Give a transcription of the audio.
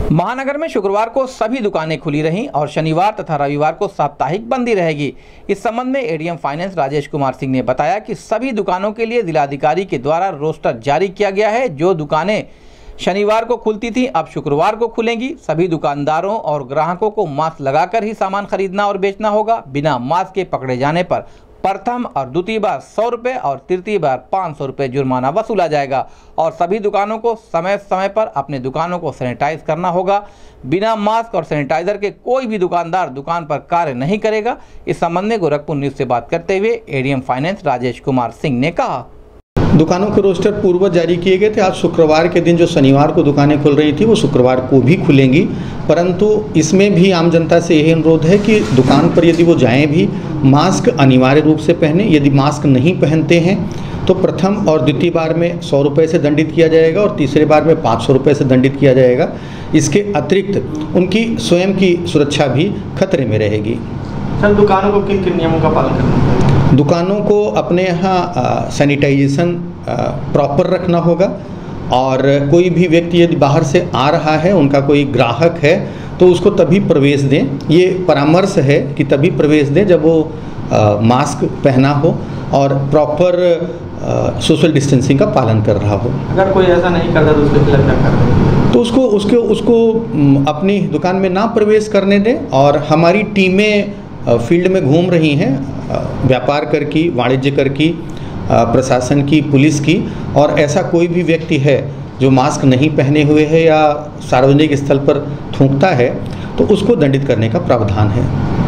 महानगर में शुक्रवार को सभी दुकानें खुली रहीं और शनिवार तथा रविवार को साप्ताहिक बंदी रहेगी। इस संबंध में एडीएम फाइनेंस राजेश कुमार सिंह ने बताया कि सभी दुकानों के लिए जिलाधिकारी के द्वारा रोस्टर जारी किया गया है। जो दुकानें शनिवार को खुलती थी अब शुक्रवार को खुलेंगी। सभी दुकानदारों और ग्राहकों को मास्क लगाकर ही सामान खरीदना और बेचना होगा। बिना मास्क के पकड़े जाने पर प्रथम और द्वितीय बार 100 रुपये और तृतीय बार 500 रुपये जुर्माना वसूला जाएगा और सभी दुकानों को समय समय पर अपने दुकानों को सैनिटाइज करना होगा। बिना मास्क और सैनिटाइजर के कोई भी दुकानदार दुकान पर कार्य नहीं करेगा। इस संबंध में गोरखपुर न्यूज़ से बात करते हुए एडीएम फाइनेंस राजेश कुमार सिंह ने कहा, दुकानों के रोस्टर पूर्व जारी किए गए थे। आज शुक्रवार के दिन जो शनिवार को दुकानें खुल रही थी वो शुक्रवार को भी खुलेंगी, परंतु इसमें भी आम जनता से यही अनुरोध है कि दुकान पर यदि वो जाएं भी मास्क अनिवार्य रूप से पहने। यदि मास्क नहीं पहनते हैं तो प्रथम और द्वितीय बार में 100 रुपये से दंडित किया जाएगा और तीसरे बार में 500 रुपये से दंडित किया जाएगा। इसके अतिरिक्त उनकी स्वयं की सुरक्षा भी खतरे में रहेगी। सर, दुकानों को किन किन नियमों का पालन करना है? दुकानों को अपने यहाँ सैनिटाइजेशन प्रॉपर रखना होगा और कोई भी व्यक्ति यदि बाहर से आ रहा है, उनका कोई ग्राहक है तो उसको तभी प्रवेश दें। ये परामर्श है कि तभी प्रवेश दें जब वो मास्क पहना हो और प्रॉपर सोशल डिस्टेंसिंग का पालन कर रहा हो। अगर कोई ऐसा नहीं करता तो उसके खिलाफ क्या करें? तो उसको अपनी दुकान में ना प्रवेश करने दें। और हमारी टीमें फील्ड में घूम रही हैं, व्यापार कर की, वाणिज्य कर की, प्रशासन की, पुलिस की, और ऐसा कोई भी व्यक्ति है जो मास्क नहीं पहने हुए है या सार्वजनिक स्थल पर थूकता है तो उसको दंडित करने का प्रावधान है।